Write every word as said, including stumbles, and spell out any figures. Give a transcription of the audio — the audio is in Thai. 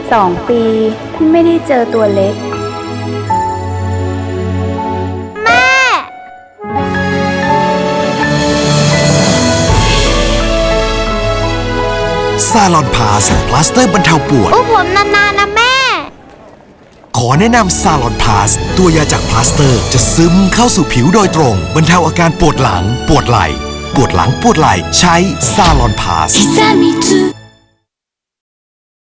สองปีท่านไม่ได้เจอตัวเล็กแม่ซาลอนพาสพลาสเตอร์บรรเทาปวดอุ้มผมนานๆนะแม่ขอแนะนำซาลอนพาสตัวยาจากพลาสเตอร์จะซึมเข้าสู่ผิวโดยตรงบรรเทาอาการปวดหลังปวดไหล่ปวดหลังปวดไหล่ใช้ซาลอนพาส